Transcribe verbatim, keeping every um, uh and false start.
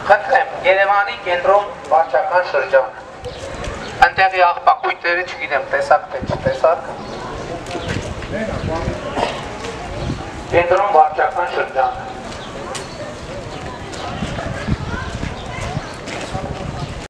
Խնդրեմ, Երևանի կենտրոն վարչական շրջան։ Այնտեղի աղբակույտերը չգիտեմ, տեսակ թե չտեսակ։ Կենտրոն վարչական շրջան։